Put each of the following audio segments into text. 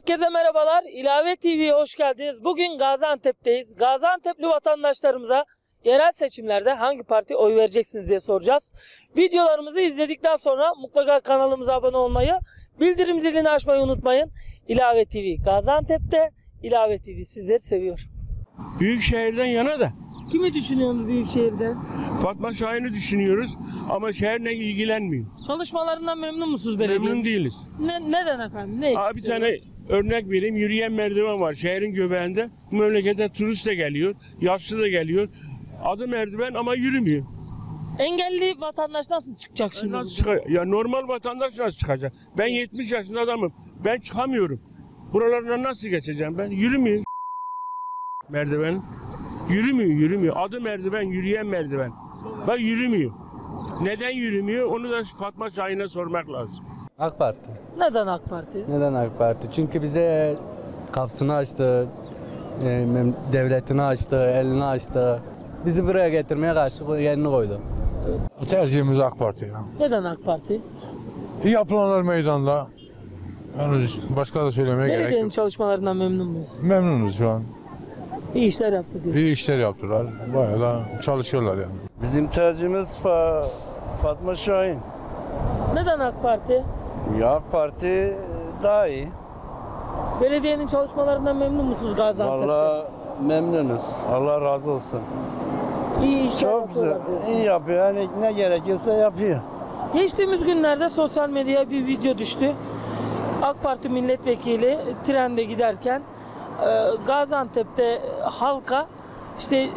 Herkese merhabalar. İlave TV'ye hoş geldiniz. Bugün Gaziantep'teyiz. Gaziantep'li vatandaşlarımıza yerel seçimlerde hangi partiye oy vereceksiniz diye soracağız. Videolarımızı izledikten sonra mutlaka kanalımıza abone olmayı, bildirim zilini açmayı unutmayın. İlave TV Gaziantep'te. İlave TV sizleri seviyor. Büyükşehir'den yana da Kimi düşünüyorsunuz Büyükşehir'de? Fatma Şahin'i düşünüyoruz ama şehirle ilgilenmiyor. Çalışmalarından memnun musunuz belediye? Memnun değiliz. Neden efendim? Ne Abi bir tane örnek vereyim. Yürüyen merdiven var şehrin göbeğinde. Bu memlekete turist de geliyor, yaşlı da geliyor. Adı merdiven ama yürümüyor. Engelli vatandaş nasıl çıkacak şimdi? Nasıl çıkacak? Ya normal vatandaş nasıl çıkacak? Ben 70 yaşında adamım. Ben çıkamıyorum. Buralardan nasıl geçeceğim ben? Yürümüyor. Merdiven. Yürümüyor. Adı merdiven, yürüyen merdiven. Bak yürümüyor. Neden yürümüyor? Onu da Fatma Şahin'e sormak lazım. AK Parti. Neden AK Parti? Neden AK Parti? Çünkü bize kapısını açtı, devletini açtı, elini açtı. Bizi buraya getirmeye karşı yerini koydu. Tercihimiz AK Parti ya. Neden AK Parti? Yapılanlar meydanda. Yani başka da söylemeye gerek Belediyenin yok. çalışmalarından memnun muyuz? Memnunuz şu an. İyi işler yaptı diyor. İyi işler yaptılar. Bayağı da çalışıyorlar yani. Bizim tercihimiz Fatma Şahin. Neden AK Parti? Ya AK Parti daha iyi. Belediyenin çalışmalarından memnun musunuz Gaziantep'te? Vallahi memnunuz. Allah razı olsun. İyi işler Çok güzel. yapıyorlar diyorsunuz. İyi yapıyor. Yani ne gerekiyorsa yapıyor. Geçtiğimiz günlerde sosyal medyaya bir video düştü. AK Parti milletvekili trende giderken Gaziantep'te halka işte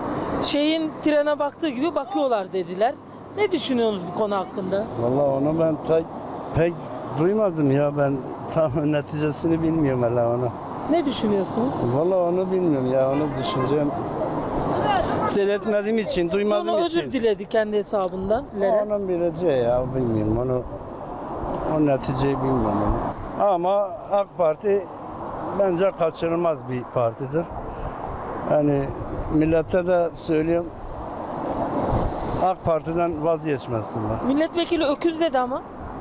trene baktığı gibi bakıyorlar dediler. Ne düşünüyorsunuz bu konu hakkında? Vallahi onu ben pek duymadım ya. Ben tam neticesini bilmiyorum hala onu. Ne düşünüyorsunuz? Vallahi onu bilmiyorum ya. Onu düşüneceğim. Seyretmediğim için, duymadığım Sonra için. özür diledi kendi hesabından. Dilere. Onun bileceği ya bilmiyorum onu. O neticeyi bilmiyorum onu. Ama AK Parti bence kaçırılmaz bir partidir. Yani millete de söylüyorum AK Parti'den vazgeçmesinler. Milletvekili öküz dedi ama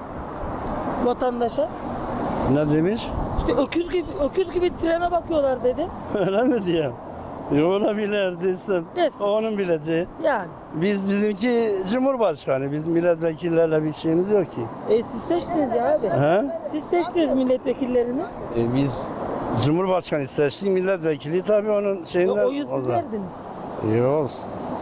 vatandaşa. Ne demiş? İşte öküz gibi trene bakıyorlar dedi. Öyle mi diyeyim? Olabilir desin. Desin. Onun bileceği. Yani. Bizimki Cumhurbaşkanı. Biz milletvekillerle bir şeyimiz yok ki. Siz seçtiniz ya abi. He? Siz seçtiniz milletvekillerini. Biz Cumhurbaşkanı seçtik, milletvekili tabii onun şeyinden. Oyu siz verdiniz. İyi olsun.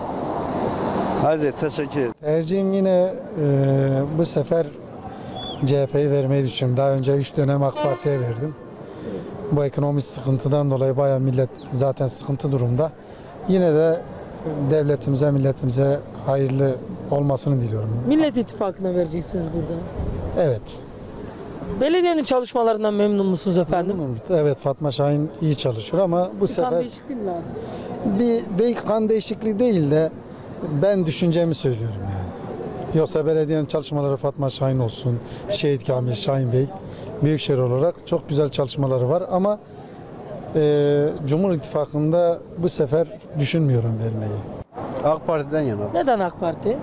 Hadi teşekkür ederim. Tercihim yine bu sefer CHP'yi vermeyi düşünüyorum. Daha önce 3 dönem AK Parti'ye verdim. Bu ekonomik sıkıntıdan dolayı bayağı millet zaten sıkıntı durumda. Yine de devletimize, milletimize hayırlı olmasını diliyorum. Millet İttifakı'na vereceksiniz burada. Evet. Belediyenin çalışmalarından memnun musunuz efendim? Evet, Fatma Şahin iyi çalışıyor ama bu Kan sefer değişikliği mi lazım? kan değişikliği değil de ben düşüncemi söylüyorum yani. Yoksa belediyenin çalışmaları Fatma Şahin olsun, Şehit Kamil Şahin Bey, Büyükşehir olarak çok güzel çalışmaları var ama Cumhur İttifakı'nda bu sefer düşünmüyorum vermeyi. AK Parti'den yana. Neden AK Parti?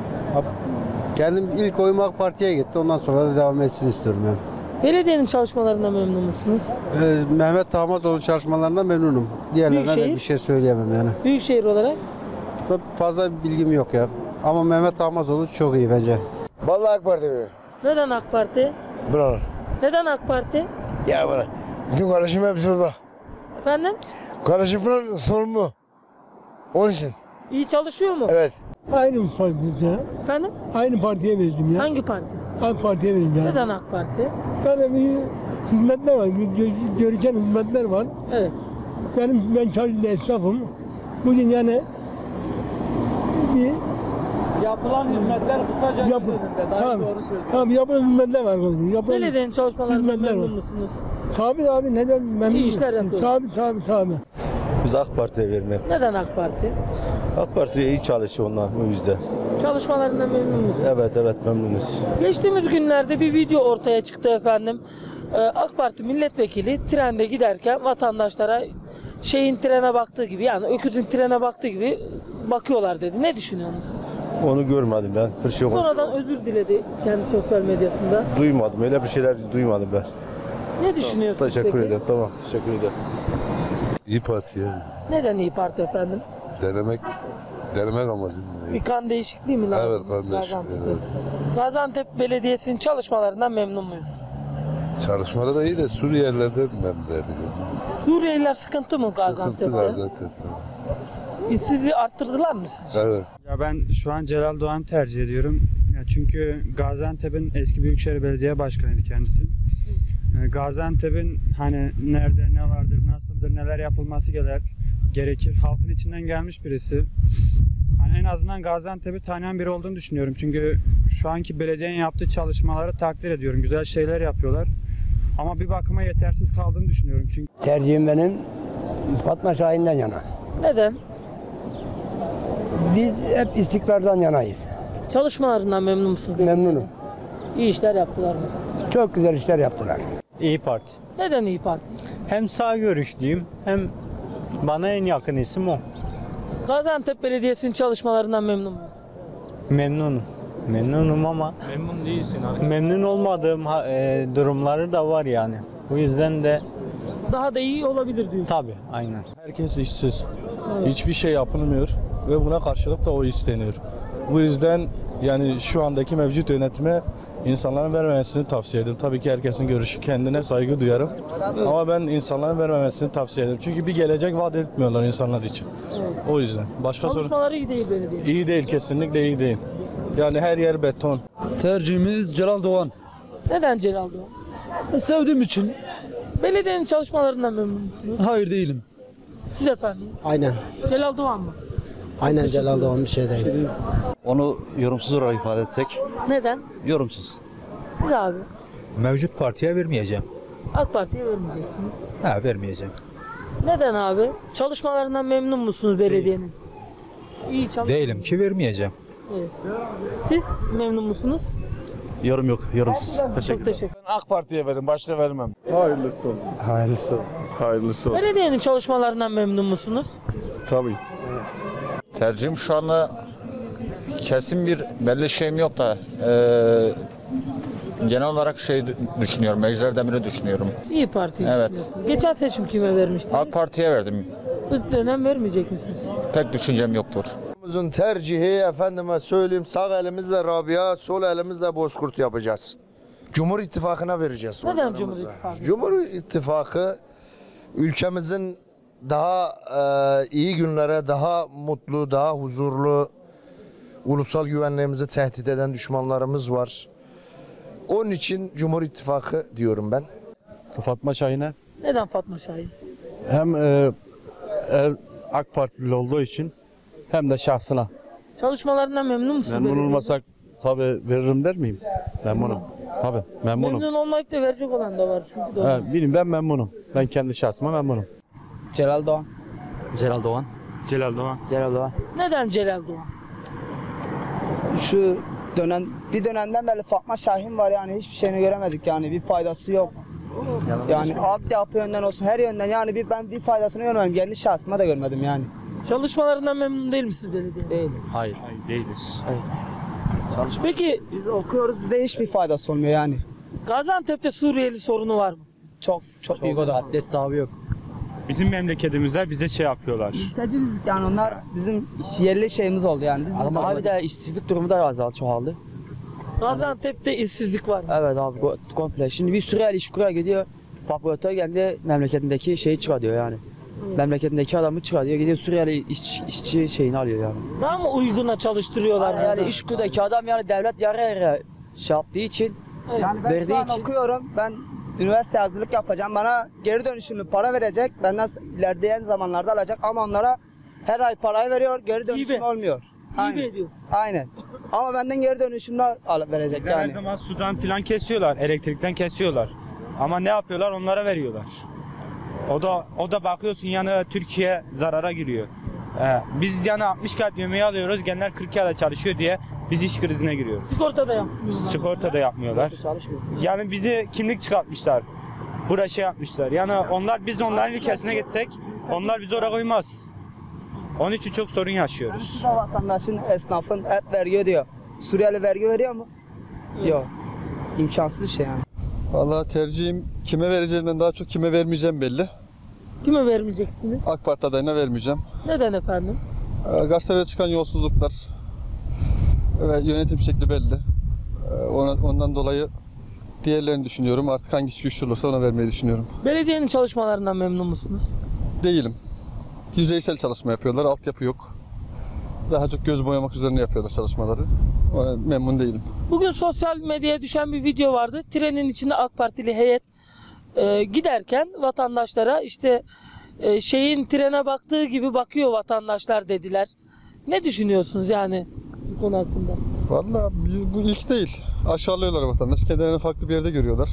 Kendim ilk oyum AK Parti'ye gitti. Ondan sonra da devam etsin istiyorum yani. Belediyenin çalışmalarından memnun musunuz? Mehmet Tahmazoğlu'nun çalışmalarından memnunum. Diğerlerine de Büyükşehir? bir şey söyleyemem yani. Büyükşehir olarak Fazla bir bilgim yok ya. Ama Mehmet Tahmazoğlu çok iyi bence. Vallahi AK Parti mi? neden AK Parti? Bravo. Neden AK Parti? Ya bana. Bütün kardeşim hepsi orada. Efendim? Kardeşim falan sorumlu. Onun için. İyi çalışıyor mu? Evet. Aynı partiye, Efendim? aynı partiye verdim ya. Hangi parti? AK Parti'ye verdim ya. Neden AK Parti? Yani bir hizmetler var, göreceğim hizmetler var. Evet. Ben çalıştığım esnafım. Bugün yani bir Yapılan hizmetler kısaca tabii yapılan hizmetler var. Yapılan Belediyenin çalışmalarından hizmetler memnun var. musunuz? Tabii neden memnun? İyi işler yapıyor. Tabii. Biz AK Parti'ye vermek. Neden AK Parti? AK Parti'ye iyi çalışıyor onlar o yüzden. Çalışmalarından memnun musunuz? Evet memnunuz. Geçtiğimiz günlerde bir video ortaya çıktı efendim. AK Parti milletvekili trende giderken vatandaşlara trene baktığı gibi, yani öküzün trene baktığı gibi bakıyorlar dedi. Ne düşünüyorsunuz? Onu görmedim ben. Bir şey Sonradan özür diledi kendi sosyal medyasında. duymadım. Öyle bir şeyler duymadım ben. Ne düşünüyorsunuz Teşekkür peki? ederim. Tamam. Teşekkür ederim. İyi Parti ya. Neden İyi Parti efendim? Denemek amacıyla. Bir kan değişikliği mi lazım? Evet, kan değişikliği, Gaziantep'te? evet. Gaziantep Belediyesi'nin çalışmalarından memnun muyuz? Çalışmaları da iyi de Suriyelilerden memnun değilim. Suriyeliler sıkıntı mı Sıkıntılar Gaziantep'te? zaten. İşsizliği arttırdılar mı sizce? Evet. Ya ben şu an Celal Doğan'ı tercih ediyorum. Ya çünkü Gaziantep'in eski Büyükşehir Belediye Başkanıydı kendisi. Gaziantep'in hani nerede ne vardır, nasıldır, neler yapılması gerekir. Halkın içinden gelmiş birisi. Hani en azından Gaziantep'i tanıyan biri olduğunu düşünüyorum. Çünkü şu anki belediyenin yaptığı çalışmaları takdir ediyorum. Güzel şeyler yapıyorlar. Ama bir bakıma yetersiz kaldığını düşünüyorum. Çünkü Tercihim benim Fatma Şahin'den yana. Neden? Biz hep istikrardan yanayız. Çalışmalarından memnun musunuz? Memnunum. İyi işler yaptılar mı? Çok güzel işler yaptılar. İyi Parti. Neden İyi Parti? Hem sağ görüşlüyüm hem bana en yakın isim o. Gaziantep Belediyesi'nin çalışmalarından memnun muyuz? Memnunum. Memnunum ama Memnun değilsin. memnun olmadığım durumları da var yani. Bu yüzden de Daha da iyi olabilir diyor. tabii aynen. Herkes işsiz. Hiçbir şey yapılmıyor ve buna karşılık da o isteniyor. Bu yüzden yani şu andaki mevcut yönetime insanların vermemesini tavsiye ederim. Tabii ki herkesin görüşü, kendine saygı duyarım. Ama ben insanların vermemesini tavsiye ederim. Çünkü bir gelecek vaat etmiyorlar insanlar için. O yüzden. Başka sorun Çalışmaları iyi değil belediye. iyi değil, kesinlikle iyi değil. Yani her yer beton. Tercihimiz Celal Doğan. Neden Celal Doğan? Sevdiğim için. Belediyenin çalışmalarından memnun musunuz? Hayır değilim. Siz efendim? Aynen. Celal Doğan mı? Aynen Celal Doğan bir şey değil. Onu yorumsuz olarak ifade etsek, Neden? yorumsuz. Siz abi. Mevcut partiye vermeyeceğim. AK Parti'ye vermeyeceksiniz. Vermeyeceğim. Neden abi? Çalışmalarından memnun musunuz belediyenin? İyi çalışıyor. Değilim ki vermeyeceğim. Evet. Siz memnun musunuz? Yorum yok, yorumsuz. Çok teşekkür AK Parti'ye verin, başka vermem. Hayırlısı olsun. Hayırlısı. Hayırlısı olsun. Belediyenin çalışmalarından memnun musunuz? Tabii. Tercihim şu anda kesin bir belli şeyim yok da genel olarak düşünüyorum. Meclis Demir'i düşünüyorum. İyi Parti'yi Evet. düşünüyorsunuz. Geçen seçim kime vermiştiniz? AK Parti'ye verdim. Bu dönem vermeyecek misiniz? Pek düşüncem yoktur. Bizim tercihi efendime söyleyeyim sağ elimizle Rabia, sol elimizle Bozkurt yapacağız. Cumhur İttifakı'na vereceğiz. Neden oylarımızı. Cumhur İttifakı? Cumhur İttifakı ülkemizin daha iyi günlere, daha mutlu, daha huzurlu, ulusal güvenliğimizi tehdit eden düşmanlarımız var. Onun için Cumhur İttifakı diyorum ben. Fatma Şahin'e. Neden Fatma Şahin? Hem AK Partili olduğu için hem de şahsına. Çalışmalarından memnun musunuz? Memnun belediyenin? olmasak tabii veririm der miyim? Memnunum. Tabii memnunum. Memnun olmayıp da verecek olan da var çünkü. Doğru. Bilmiyorum, ben memnunum. Ben kendi şahsıma memnunum. Celal Doğan. Celal Doğan. Celal Doğan. Celal Doğan. Neden Celal Doğan? Şu bir dönemden beri Fatma Şahin var yani hiçbir şeyini göremedik yani bir faydası yok. Yani altyapı yönden olsun her yönden yani ben bir faydasını görmedim. Kendi şahsıma da görmedim yani. Çalışmalarından memnun değil misiniz belediye? Değilim. Hayır, değiliz. Peki Biz okuyoruz bize hiçbir faydası olmuyor yani. Gaziantep'te Suriyeli sorunu var mı? Çok büyük o da. Haddi sahibi yok. Bizim memleketimizde bize şey yapıyorlar. Mülteciyiz yani onlar bizim yerli şeyimiz oldu yani. Bizim Ama bir de işsizlik durumu da çoğaldı. Gaziantep'te işsizlik var mı? Evet abi komple. Şimdi bir Suriyeli işkura gidiyor. Fabrikatör kendi memleketindeki şeyi çıkarıyor yani. Memleketindeki adamı çıkarıyor. Gidiyor Suriyeli işçi şeyini alıyor yani. Daha mı uyguna çalıştırıyorlar? Yani işkudaki adam yani devlet yarı yarı şey yaptığı için yani ben verdiği şu an için. okuyorum. Ben üniversite hazırlık yapacağım. Bana geri dönüşümlü para verecek. Benden ilerleyen zamanlarda alacak ama onlara her ay parayı veriyor. Geri dönüşüm Hibe. olmuyor. Hibe ediyor. Aynen. Ama benden geri dönüşümlü verecek Her yani. zaman sudan filan kesiyorlar, elektrikten kesiyorlar. Ama ne yapıyorlar? Onlara veriyorlar. O da bakıyorsun yani Türkiye zarara giriyor. Biz yani 60 kağıt yemeği alıyoruz, genler 40 kağıda çalışıyor diye biz iş krizine giriyoruz. Sigorta da yapmıyorlar. Sigorta da yapmıyorlar. Yani bizi kimlik çıkartmışlar. Buraya şey yapmışlar. Yani biz onların ülkesine gitsek onlar bizi oraya koymaz. Onun için çok sorun yaşıyoruz. Siz de vatandaşın, esnafın hep vergi ödüyor. Suriyeli vergi veriyor mu? Yok. İmkansız bir şey yani. Vallahi tercihim kime vereceğimden daha çok kime vermeyeceğim belli. Kime vermeyeceksiniz? AK Parti adayına vermeyeceğim. Neden efendim? Gazetelerde çıkan yolsuzluklar ve yönetim şekli belli. Ondan dolayı diğerlerini düşünüyorum. Artık hangisi güçlü olursa ona vermeyi düşünüyorum. Belediyenin çalışmalarından memnun musunuz? Değilim. Yüzeysel çalışma yapıyorlar, altyapı yok. Daha çok göz boyamak üzerine yapıyorlar çalışmaları. Ona memnun değilim. Bugün sosyal medyaya düşen bir video vardı. Trenin içinde AK Partili heyet giderken vatandaşlara işte şeyin trene baktığı gibi bakıyor vatandaşlar dediler. Ne düşünüyorsunuz yani bu konu hakkında? Vallahi bu ilk değil. Aşağılıyorlar vatandaş. Kendilerini farklı bir yerde görüyorlar.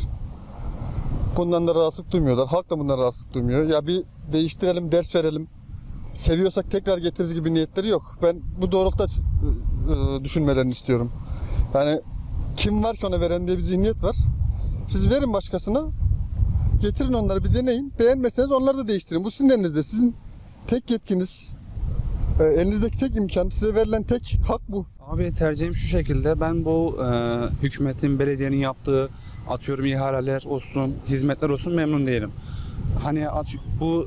Bundan da rahatsızlık duymuyorlar. Halk da bundan rahatsızlık duymuyor. Ya bir değiştirelim, ders verelim. Seviyorsak tekrar getiririz gibi niyetleri yok. Ben bu doğrultuda düşünmelerini istiyorum. Yani kim var ki ona veren diye bir zihniyet var. Siz verin başkasına. Getirin onları bir deneyin. Beğenmezseniz onları da değiştirin. Bu sizin elinizde. Sizin tek yetkiniz. Elinizdeki tek imkan, size verilen tek hak bu. Abi tercihim şu şekilde. Ben bu hükümetin, belediyenin yaptığı atıyorum ihaleler olsun, hizmetler olsun memnun değilim. Hani bu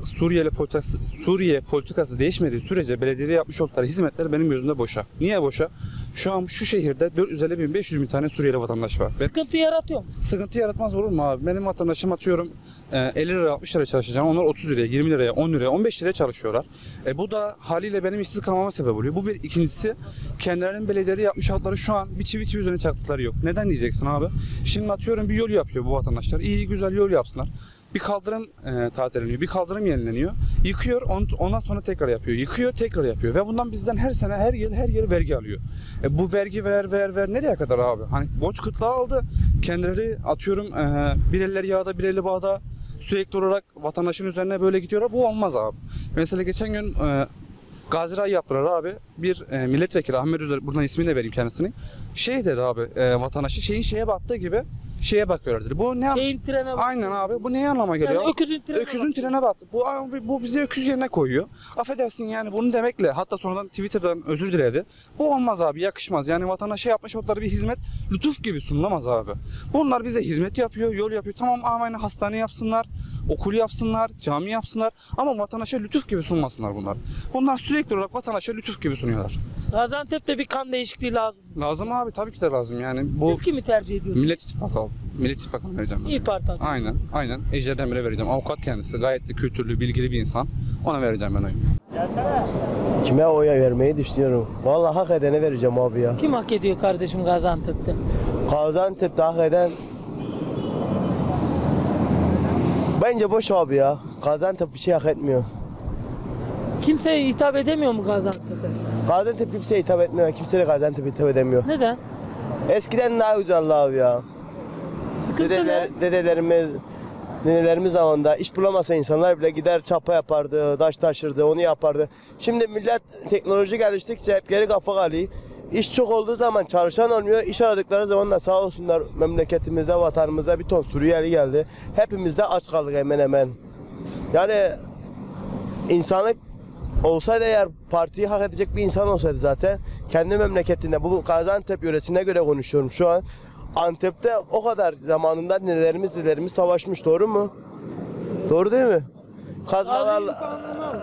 Suriye politikası değişmediği sürece belediye yapmış oldukları hizmetler benim gözümde boşa. Niye boşa? Şu an şu şehirde 450.000-500.000 tane Suriyeli vatandaş var. Sıkıntı yaratıyor mu? Sıkıntı yaratmaz olur mu abi? Benim vatandaşım atıyorum 50 lira 60 lira çalışacağım. Onlar 30 liraya, 20 liraya, 10 liraya, 15 liraya çalışıyorlar. Bu da haliyle benim işsiz kalmama sebep oluyor. Bu bir. İkincisi kendilerinin belediyeleri yapmış oldukları şu an bir çivi üzerine çaktıkları yok. Neden diyeceksin abi? Şimdi atıyorum bir yol yapıyor bu vatandaşlar. İyi güzel yol yapsınlar. Bir kaldırım tazeleniyor, bir kaldırım yenileniyor. Yıkıyor, ondan sonra tekrar yapıyor. Yıkıyor, tekrar yapıyor. Ve bundan bizden her sene, her yıl vergi alıyor. Bu vergi ver nereye kadar abi? Hani borç kıtlığı aldı. Kendileri atıyorum bir eller yağda, bir eli bağda sürekli olarak vatandaşın üzerine böyle gidiyorlar. Bu olmaz abi. Mesela geçen gün Gazi Ray yaptılar abi. Bir milletvekili Ahmet Özer, buradan ismini de vereyim kendisini. Şey dedi abi, vatandaşı şeye battığı gibi şeye bakıyorlar dedi. Bu ne? Şeyin trene baktı. Aynen abi. Bu neye anlama geliyor? Yani öküzün trene battı. Bu bizi öküz yerine koyuyor. Affedersin yani bunu demekle hatta sonradan Twitter'dan özür diledi. Bu olmaz abi, yakışmaz. Yani vatandaşa yapmış oldukları bir hizmet lütuf gibi sunulamaz abi. Bunlar bize hizmet yapıyor, yol yapıyor. Tamam aynı hastane yapsınlar, okul yapsınlar, cami yapsınlar ama vatandaşa lütuf gibi sunmasınlar bunlar. Bunlar sürekli olarak vatandaşa lütuf gibi sunuyorlar. Gaziantep'te bir kan değişikliği lazım. Lazım abi, tabii ki de lazım yani. Bu Siz kimi tercih ediyorsunuz? Millet İttifakı abi. Millet İttifakı'na vereceğim ben. İYİ Parti. Aynen. Ejder Demir'e vereceğim. Avukat kendisi. Gayet de kültürlü, bilgili bir insan. Ona vereceğim ben oyu. Kime oy vermeyi düşünüyorum? Vallahi hak edene vereceğim abi ya. Kim hak ediyor kardeşim Gaziantep'te? Gaziantep'te hak eden... Bence boş abi ya. Gaziantep bir şey hak etmiyor. Kimseye hitap edemiyor mu Gaziantep'te? Gaziantep kimseye hitap etmiyor. Kimse de Gaziantep'e hitap edemiyor. Neden? Eskiden daha güzeldi abi ya. Sıkıntı ne? Dedelerimiz zamanında iş bulamasa insanlar bile gider çapa yapardı, taş taşırdı, onu yapardı. Şimdi millet teknoloji geliştikçe hep geri kafa kalıyor. İş çok olduğu zaman çalışan olmuyor. İş aradıkları zaman da sağ olsunlar memleketimizde, vatanımızda bir ton Suriyeli geldi. Hepimiz de aç kaldık hemen hemen. Yani insanlık olsaydı eğer partiyi hak edecek bir insan olsaydı zaten kendi memleketinde, bu Gaziantep yöresine göre konuşuyorum şu an. Antep'te o kadar zamanında nelerimiz savaşmış, doğru mu? Doğru değil mi? Kazmalarla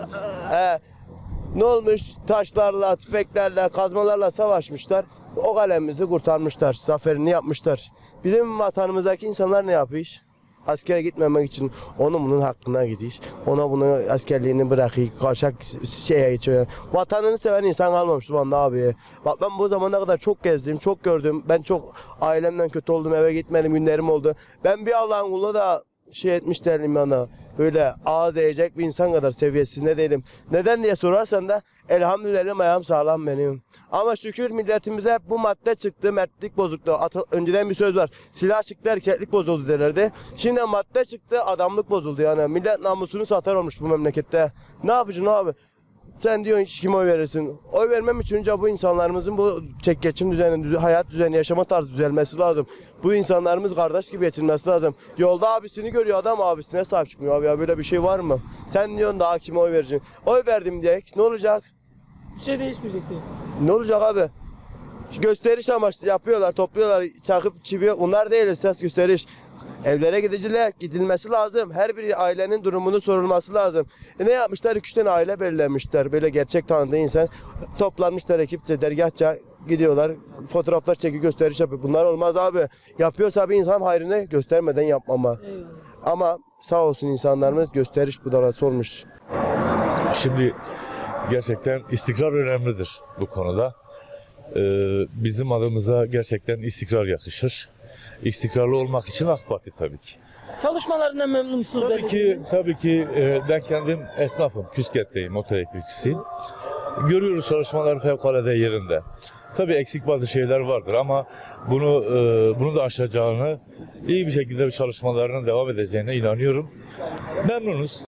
ne olmuş? Taşlarla, tüfeklerle, kazmalarla savaşmışlar. O kalemimizi kurtarmışlar, zaferini yapmışlar. Bizim vatanımızdaki insanlar ne yapıyor? Askere gitmemek için bunun hakkına gidiyor. Ona bunu askerliğini bırakıyor, kaçak şeye geçiyor. Vatanını seven insan kalmamış bu anda abi. Bak ben bu zamana kadar çok gezdim, çok gördüm. Ben çok ailemden kötü oldum, eve gitmedim, günlerim oldu. Ben bir Allah'ın kuluna da etmiş değilim yana. Böyle ağız eğecek bir insan kadar seviyesinde değilim. Neden diye sorarsan da elhamdülillah ayağım sağlam benim. Ama şükür milletimize hep bu madde çıktı, mertlik bozukluğu. Önceden bir söz var. Silah çıktı, erkeklik bozuldu derlerdi. Şimdi madde çıktı, adamlık bozuldu yani. Millet namusunu satar olmuş bu memlekette. Ne yapacaksın abi? Sen diyorsun ki kime oy verirsin? Oy vermem için önce bu insanlarımızın bu geçim düzeni, hayat düzeni, yaşama tarzı düzelmesi lazım. Bu insanlarımız kardeş gibi geçinmesi lazım. Yolda abisini görüyor adam, abisine sahip çıkmıyor abi ya, böyle bir şey var mı? Sen diyorsun daha kime oy vereceksin? Oy verdim diye ne olacak? Bir şey değişmeyecek diyor. Ne olacak abi? Gösteriş amaçlı yapıyorlar, topluyorlar, çakıp çiviyor. Bunlar değil esas gösteriş. Evlere gidilmesi lazım. Her bir ailenin durumunu sorulması lazım. Ne yapmışlar? 2-3 tane aile belirlemişler. Böyle gerçek tanıdığı insan toplanmışlar ekipçe, dergahça gidiyorlar. Fotoğraflar çekiyor, gösteriş yapıyor. Bunlar olmaz abi. Yapıyorsa bir insan hayrını göstermeden yapmama. Ama sağ olsun insanlarımız gösteriş budalası olmuş. Şimdi gerçekten istikrar önemlidir bu konuda. Bizim adımıza gerçekten istikrar yakışır. İstikrarlı olmak için AK Parti tabii ki. Çalışmalarından memnun musunuz? Tabii ki ben kendim esnafım, Küsket'teyim, otel elektrikçisiyim. Görüyoruz çalışmalar fevkalade yerinde. Tabii eksik bazı şeyler vardır ama bunu da aşacağını, iyi bir şekilde çalışmalarının devam edeceğine inanıyorum. Memnunuz.